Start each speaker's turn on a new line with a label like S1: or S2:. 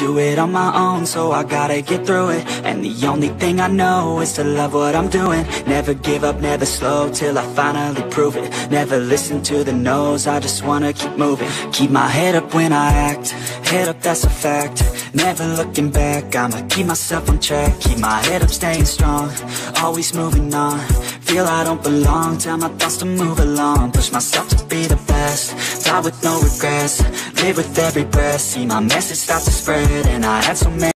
S1: do it on my own, so I gotta get through it. And the only thing I know is to love what I'm doing. Never give up, never slow, till I finally prove it. Never listen to the no's, I just wanna keep moving. Keep my head up when I act, head up, that's a fact. Never looking back, I'ma keep myself on track. Keep my head up, staying strong, always moving on. Feel I don't belong, tell my thoughts to move along. Push myself to be the best, die with no regrets. Live with every breath, see my message start to spread. And I had so many